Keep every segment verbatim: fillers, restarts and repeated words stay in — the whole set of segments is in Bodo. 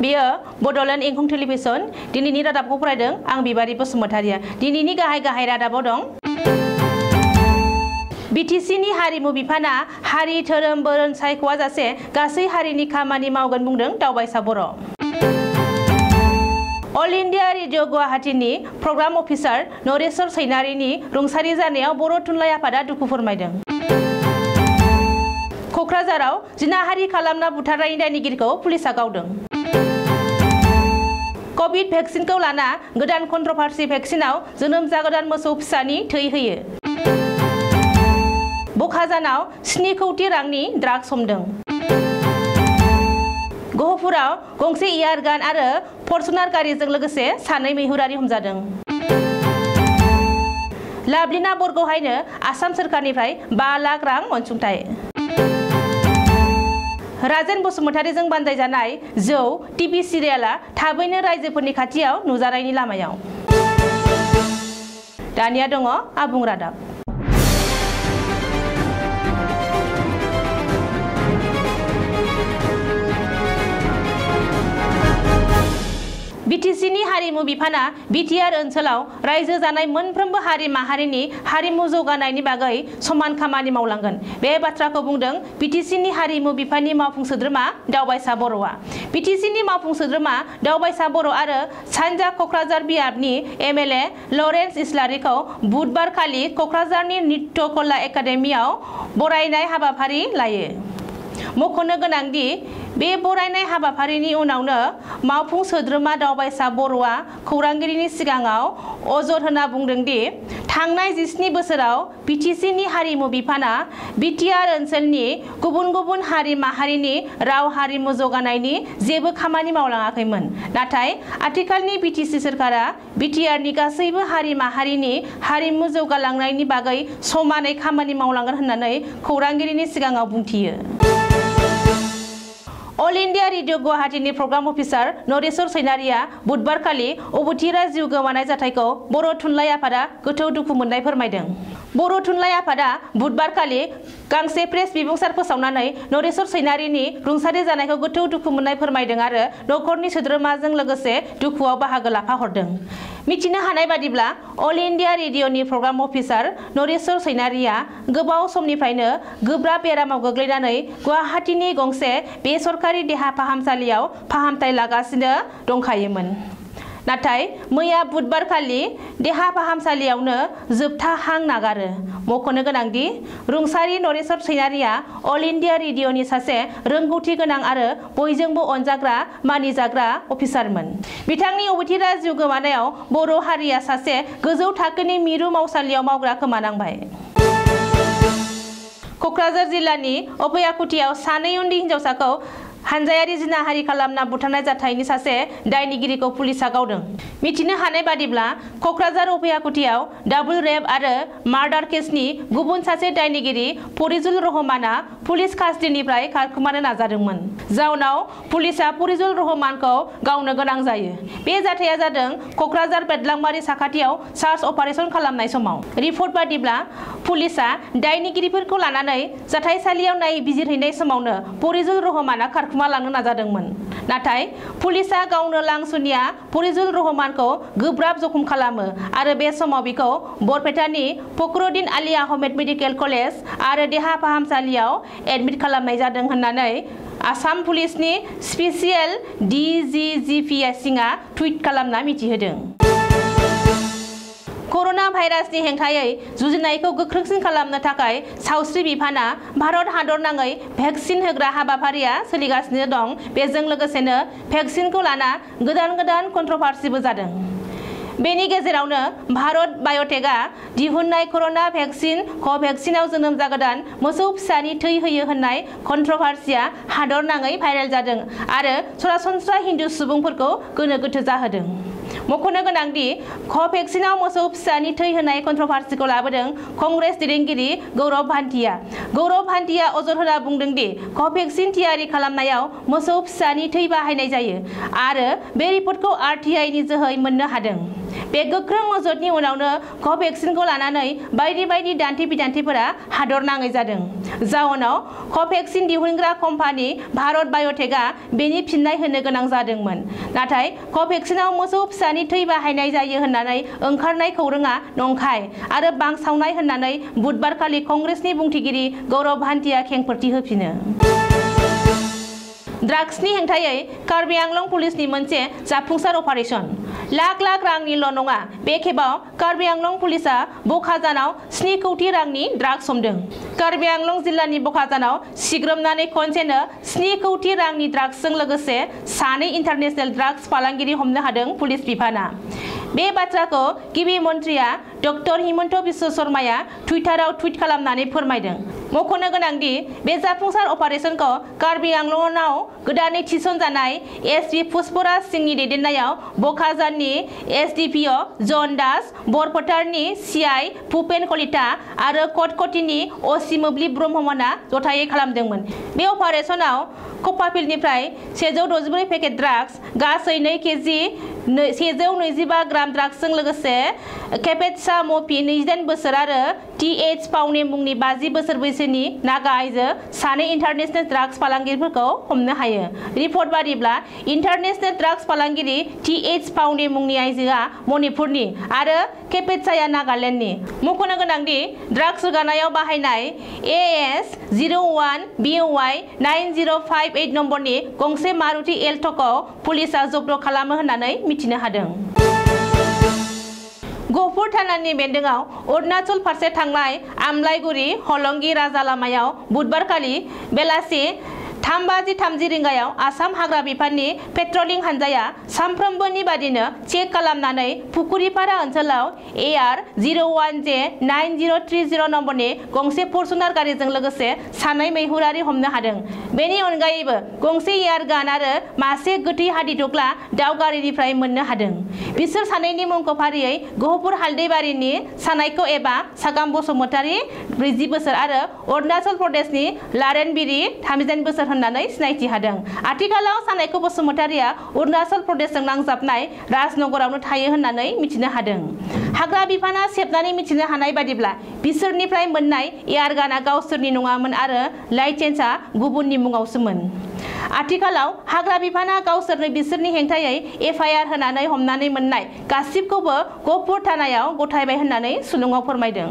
बियो बड'लेण्ड इंखं टेलिभिजन दिनैनि रादाबखौ फरायदों आं बिबारि बसुमतारिया। दिनैनि गाहाय गाहाय रादाबाव दं बिटिसिनि हारिमु बिफाना हारि धोरोम बोरोन सायख'आ जासे गासै हारिनि खामानि मावगोन बुंदों दावबायसा बर'। अल इंडिया रेडिअ गुवाहाटीनि प्रग्राम अफिसार नरेश्वर सैनारिनि रुंसारि जानायाव बर' थुनलाइ आफादा दुखु फोरमायदों। क'क्राझाराव जिनाहारि खालामना बुथारनायनि दायनिगिरिखौ पुलिसआ गावदों। कभिड भेक्सिनखौ लाना गोदान कन्ट्रभार्सि भेक्सिनाव जोनोम जागोदान मोसौ फिसानि थै होयो। बखाजानाव स्नि कौटि रांनि ड्राग्स हमदों। गहपुराव गंसे एयारगान आरो फर्चुनार गारिजों लोगोसे सानै मैहुरारि हमजादों। लाभलिना बरग'हायनो आसाम सोरखारनिफ्राय बा लाख रां अनसुंथाइ। राजेन बसुमतारिजों बानजायजानाय जौ टिभि सिरियाला थाबैनो रायजोफोरनि खाथियाव नुजानायनि लामायाव। दानिया दङ आबुं रादाब। बिटिसिनि हारिमु बिफाना बिटिआर ओनसोलाव रायजो जानाय मोनफ्रोमबो हारि माहारिनि हारिमु जौगानायनि बागै समान खामानि मावलांगोन। बे बाथ्राखौ बुंदों बिटिसिनि हारिमु बिफाननि मावफुं सोद्रोमा दावबायसा बर'आ। बिटिसिनि मावफुं सोद्रोमा दावबायसा बर' आरो सानजा क'क्राझार बियाबनि एमएलए लरेन्स इस्लारिखौ बुधबार खालि क'क्राझारनि नृत्य कला एकाडेमियाव बरायनाय हाबाफारि लायो। मख'नो गोनांदि बे बरायनाय हाबाफारिनि उनावनो मावफुं सोद्रोमा दावबायसा बर'आ खौरांगिरिनि सिगाङाव अजद होना बुंदोंदि थांनाय जिस्नि बोसोराव बिटिसिनि हारिमु बिफाना बिटिआर ओनसोलनि गुबुन गुबुन हारि माहारिनि राव हारिमु जौगानायनि जेबो खामानि मावलाङाखैमोन। नाथाय आथिखालनि बिटिसि सोरखारा बिटिआरनि गासैबो हारि माहारिनि हारिमु जौगालांनायनि बागै समानै खामानि मावलांगोन होननानै खौरांगिरिनि सिगाङाव बुंथियो। अल इंडिया रेडिअ गुवाहाटीनि प्रग्राम अफिसार नरेश्वर सैनारिया बुधबारखालि अबथिरा जिउ गोमानाय जाथायखौ बर' थुनलाइ आफादा गोथौ दुखु मोननाय फोरमायदों। बर' थुनलाइ आफादा बुधबारखालि गांसे प्रेस बिबुंसार फोसावनानै नरेश्वर सैनारिनि रुंसारि जानायखौ गोथौ दुखु मोननाय फोरमायदों आरो नखरनि सोद्रोमाजों लोगोसे दुखुआव बाहागो लाफाहरदों। मिथिनो हानाय बादिब्ला अल इंडिया रेडिअनि प्रग्राम अफिसार नरेश्वर सैनारिया गोबाव समनिफ्रायनो गोब्राब बेरामाव गोग्लैनानै गुवाहाटीनि गंसे बेसरकारि देहा फाहामसालियाव फाहामथाय लागासिनो दंखायोमोन। नाथाय मैया बुधबारखालि देहा फाहामसालियावनो जोबथा हां नागारो। मख'नो गोनांदि रुंसारि नरेश्वर सैनारिया अल इंडिया रेडिअनि सासे रोंगौथि गोनां आरो बयजोंबो अनजाग्रा मानिजाग्रा अफिसारमोन। बिथांनि अबथिरा जिउ गोमानायाव बर' हारिया सासे गोजौ थाखोनि मिरु मावसालियाव मावग्रा खोमानांबाय। क'क्राझार जिल्लानि अभयाकुटियाव सानै उन्दै हिन्जावसाखौ हानजायारि जिनाहारि खालामना बुथारनाय जाथायनि सासे दायनिगिरिखौ पुलिसआ गावदों। मिथिनो हानाय बादिब्ला क'क्राझार अभयाकुटियाव डाबल रेप आरो मार्डार केसनि गुबुन सासे दायनिगिरि फरिजुल रहमाना पुलिस कास्टडिनिफ्राय खारखोमानो नाजादोंमोन। जाउनाव पुलिसआ फरिजुल रहमानखौ गावनो गोनां जायो। बे जाथाया जादों क'क्राझार बेदलांबारि साखाथियाव सार्च अपारेशन खालामनाय समाव। रिपर्ट बादिब्ला पुलिसआ दायनिगिरिफोरखौ लानानै जाथायसालियाव नायबिजिरहैनाय समावनो फरिजुल रहमाना खारखोमा लांनो नाजादोंमोन। नाथाय पुलिसआ गावनो लांसुनिया फरिजुल रहमानखौ गोब्राब जखम खालामो आरो बे समाव बिखौ बरपेटानि फखरुद्दिन आली आहमेद मेडिकेल कलेज आरो देहा फाहामसालियाव एडमिट खालामनाय जादों होननानै आसाम पुलिसनि स्पेसियेल डिजिजिपि सिंआ टुइट खालामना मिथिहोदों। करोना भाइरासनि हेंथायै जुजिनायखौ गोख्रोंसिन खालामनो थाखाय सावस्रि बिफाना भारत हादरनाङै भेक्सिन होग्रा हाबाफारिया सोलिगासिनो दं। बेजों लोगोसेनो भेक्सिनखौ लाना गोदान गोदान कन्ट्रभार्सिबो जादों। बेनि गेजेरावनो भारत बाय'टेकआ दिहुननाय करोना भेक्सिन क'भेक्सिनाव जोनोम जागोदान मोसौ फिसानि थै होयो होननाय कन्ट्रभार्सिया हादरनाङै भाइरेल जादों आरो सरासनस्रा हिन्दु सुबुंफोरखौ गोनो गोथो जाहोदों। मख'नो गोनांदि क'भेक्सिनाव मोसौ फिसानि थै होनाय कन्ट्रभार्सिखौ लाबोदों कंग्रेस दैदेनगिरि गौरव भान्टिया। गौरव भान्टिया अजद होना बुंदोंदि क'भेक्सिन थियारि खालामनायाव मोसौ फिसानि थै बाहायनाय जायो आरो बे रिपर्टखौ आर टि आइ नि जोहै मोननो हादों। बे गोख्रों मजदनि उनावनो कभेक्सिनखौ लानानै बायदि बायदि दान्थे बिदान्थेफोरा हादर नाङै जादों। जाउनाव कभेक्सिन दिहुनग्रा कम्पानि भारत बाय'टेकआ बेनि फिननाय होनो गोनां जादोंमोन। नाथाय कभेक्सिनाव मोसौ फिसानि थै बाहायनाय जायो होननानै ओंखारनाय खौराङा नंखाय आरो बांसावनाय होननानै बुधबारखालि कंग्रेसनि बुंथिगिरि गौरव भान्तिया खेंफोरथि होफिनो। ड्राग्सनि हेंथायै कार्बि आंलं पुलिसनि मोनसे जाफुंसार अपारेशन। लाख लाख रांनिल' नङा, बे खेबाव कार्बि आंलं पुलिसआ बखाजानाव स्नि कौटि रांनि ड्राग्स हमदों। कार्बि आंलं जिल्लानि बखाजानाव सिग्रोमनानै खनसेनो स्नि कौटि रांनि ड्राग्सजों लोगोसे सानै इन्टारनेशनेल ड्राग्स फालांगिरि हमनो हादों पुलिस बिफाना। बे बाथ्राखौ गिबि मन्थ्रिया डक्टर हिमन्त बिश्व शर्माया टुइटाराव टुइट खालामनानै फोरमायदों। मख'नो गोनांदि बे जाफुंसार अपारेशनखौ कार्बि आंलंआव गोदानै थिसनजानाय एसपि पुष्पराज सिंहनि दैदेननायाव बखाजाननि एसडिपिअ जन दास, बरपेटानि सिआइ भुपेन कलिता आरो कटकटिनि असि मोब्लिब ब्रह्ममोना जथायै खालामदोंमोन। बे अपारेशनाव कपाफिलनिफ्राय सेजौ द'जिब्रै पेकेट ड्राग्स, गासै नै केजि सेजौ नैजिबा ग्राम ड्राग्सजों लोगोसे केपेटसा मपि नैजिदाइन बोसोर आरो टि एच पाउने मुंनि बाजि बोसोर बैसोनि नागा आइजो सानै इन्टारनेशनेल ड्राग्स फालांगिरिफोरखौ हमनो हायो। रिपर्ट बादिब्ला इन्टारनेशनेल ड्राग्स फालांगिरि टि एच पाउने मुंनि आइजोआ मणिपुरनि आरो केपेटसाया नागालेण्डनि। मख'नो गोनांदि ड्राग्स रोगानायाव बाहायनाय A S zero' one B Y nine zero' five eight नम्बरनि गंसे मारुति एल्ट'खौ पुलिसआ जब्द खालामो होननानै मिथिनो हादों। गहपुर थानानि बेन्दोंआव अरुणाचल फारसे थांनाय आमलाइगुरि हलंगि राजा लामायाव बुधबारखालि बेलासि थाम बाजि थामजि रिंगायाव आसाम हाग्रा बिफाननि पेट्रलिं हानजाया सानफ्रोमबोनि बादिनो चेक खालामनानै फुकुरिपारा ओनसोलाव A R zero' one J nine zero' three zero' नम्बरनि गंसे फर्चुनार गारिजों लोगोसे सानै मैहुरारि हमनो हादों। बेनि अनगायैबो गंसे एयार गान आरो मासे गोथै हादिदग्ला दाव गारिनिफ्राय मोननो हादों। बिसोर सानैनि मुंखौ फारियै गहपुर हालदैबारिनि सानायख' एबा सागाम बसुमतारी ब्रैजि बोसोर आरो अरुणाचल प्रदेशनि लारेन बिरि थामजिदाइन बोसोर होननानै सिनायथि हादों। आथिखालाव सानायख' बसुमतारीया अरुणाचल प्रदेशजों नांजाबनाय राजनगरावनो थायो होननानै मिथिनो हादों। हाग्रा बिफाना सेबनानै मिथिनो हानाय बादिब्ला बिसोरनिफ्राय मोननाय एयार गाना गावसोरनि नङामोन आरो लाइसेन्सआ गुबुननि मुङावसोमोन। आथिखालाव हाग्रा बिफाना गावसोरनो बिसोरनि हेंथायै एफ आइ आर होनानै हमनानै मोननाय गासिबखौबो गहपुर थानायाव गथायबाय होननानै सुलुङाव फोरमायदों।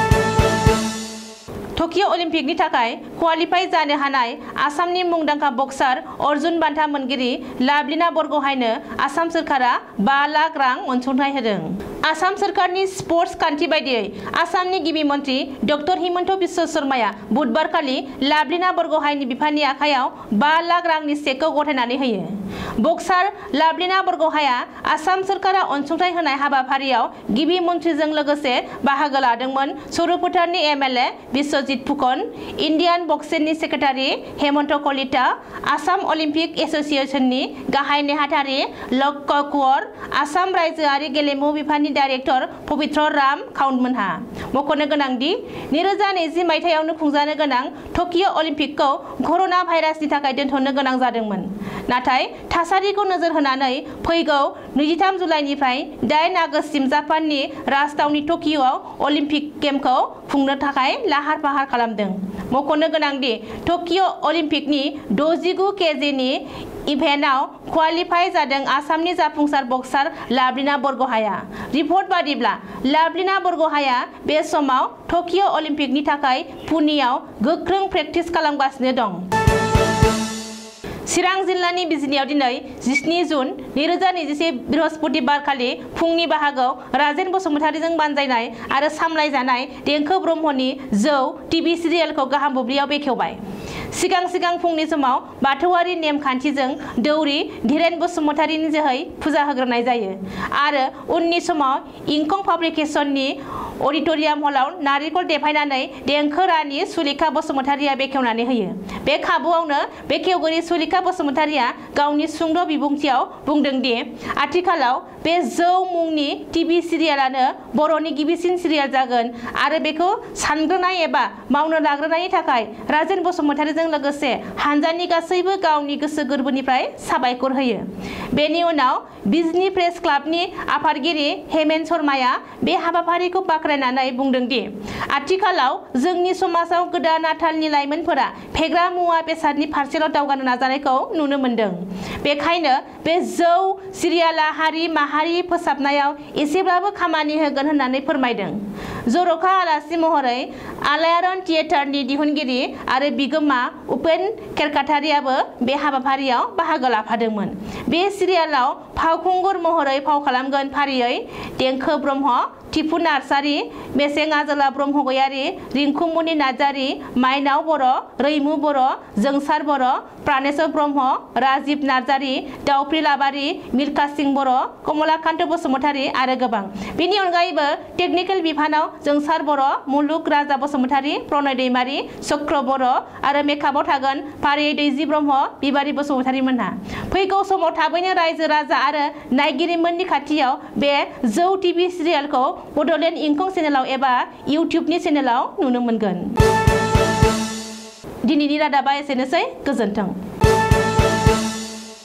टकिअ अलिम्पिकनि थाखाय क्वालिफाइ जानो हानाय आसामनि मुंदांखा बक्सार अर्जुन बान्था मोनगिरि लाभलिना बरग'हायनो आसाम सोरखारा बा लाख रां अनसुंथाइ होदों। आसाम सोरखारनि स्पर्ट्स खान्थि बायदियै आसामनि गिबि मन्थ्रि डक्टर हिमन्त बिश्व शर्माया बुधबारखालि लाभलिना बरग'हायनि बिफानि आखायाव बा लाख रांनि चेकखौ गथायनानै होयो। बक्सार लाभलिना बरग'हाया आसाम सोरखारा अनसुंथाइ होनाय हाबाफारियाव गिबि मन्थ्रिजों लोगोसे बाहागो लादोंमोन। सरुपथारनि M L A Biswajit Phukan, Indian बक्सिंनि सेक्रेटारि हेमन्त कलिता, आसाम अलिम्पिक एस'सिएशननि गाहाय नेहाथारि लक्ष्य कुंवर, आसाम रायजोआरि गेलेमु बिफाननि डाइरेक्टर पबित्र राम काउन्टमोनहा। मख'नो गोनांदि नैरोजा नैजि मायथाइयावनो खुंजानो गोनां टकिअ अलिम्पिकखौ कर'ना भाइरासनि थाखाय दोनथ'नो गोनां जादोंमोन। नाथाय थासारिखौ नोजोर होनानै फैगौ नैजिथाम जुलाइनिफ्राय दाइन आगस्तसिम जापाननि राजथावनि टकिअआव अलिम्पिक गेमखौ खुंनो थाखाय लाहार फाहार खालामदों। मख'नो गोनांदि टकिअ अलिम्पिकनि द'जिगु केजिनि इभेन्टआव क्वालिफाइ जादों आसामनि जाफुंसार बक्सार लाभलिना बरग'हाया। रिपर्ट बादिब्ला लाभलिना बरग'हाया बे समाव टकिअ अलिम्पिकनि थाखाय पुनेआव गोख्रों प्रेक्टिस खालामगासिनो दं। चिरां जिल्लानि बिजिनियाव दिनै जिस्नि जुन नैरोजा नैजिसे बृहस्पतिबार खालि फुंनि बाहागोआव राजेन बसुमतारीजों बानजायनाय आरो सामलायजानाय देंखो ब्रह्मनि जौ टिभि सिरियेलखौ गाहाम बुब्लियाव बेखेवबाय। सिगां सिगां फुंनि समाव बाथौआरि नेम खान्थिजों दौरि धीरेन बसुमतारीनि जोहै फुजा होग्रोनाय जायो आरो उननि समाव इंखं पाब्लिकेशननि अडिटोरियाम हलाव नारिखल देफायनानै देंखो रानि सुलेखा बसुमतारिया बेखेवनानै होयो। बे खाबुआवनो बेखेवगिरि सुलेखा बसुमतारिया गावनि सुंद' बिबुंथियाव बुंदों दि आथिखालाव बे जौ मुंनि टिभि सिरियालानो बर'नि गिबिसिन सिरियाल जागोन आरो बेखौ सानग्रोनाय एबा मावनो लाग्रोनायनि थाखाय राजेन बसुमतारिजों लोगोसे हानजानि गासैबो गावनि गोसो गोरबोनिफ्राय साबायखर होयो। बेनि उनाव बिजनी प्रेस क्लाबनि आफादगिरि हेमेन शर्माया बे हाबाफारिखौ बाख्नायनानै बुंदों दि आथिखालाव जोंनि समाजाव गोदान आथालनि लाइमोनफोरा फेग्रा मुवा बेसादनि फारसेल' दावगानो नाजानायखौ नुनो मोनदों। बेखायनो बे जौ सिरियाला हारि माहारि फोसाबनायाव एसेब्लाबो खामानि होगोन होननानै फोरमायदों। जर'खा आलासि महरै आलायारन थियेटारनि दिहुनगिरि आरो बिगोमा उपेन केरकाटारियाबो बे हाबाफारियाव बाहागो लाफादोंमोन। बे सिरियालाव फावखुंगुर महरै फाव खालामगोन फारियै देंखो ब्रह्म, टिपु नार्जारि, मेसें आजोला ब्रह्म गयारि, रिंकुमनि नार्जारि, माइनाव बर', रैमु बर', जोंसार बर', प्राणेश्वर ब्रह्म, राजिब नार्जारि, दाउफ्रि लाबारि, मिल्खा सिं बर', कमलाकान्त बसुमतारि आरो गोबां। बेनि अनगायैबो टेकनिकेल बिफानाव जोंसार बर', मुलुग राजा बसुमतारि, प्रणय दैमारि, चक्र बर' आरो मेकआपआव थागोन फारियै दैजि ब्रह्म, बिबारि बसुमतारि मोनहा। फैगौ समाव थाबैनो रायजो राजा आरो नायगिरिमोननि खाथियाव बे जौ टिभि सिरियालखौ बड'लेण्ड इंखं चेनेलाव एबा इउटिउबनि चेनेलाव नुनो मोनगोन। दिनैनि रादाबा एसेनोसै, गोजोन्थों।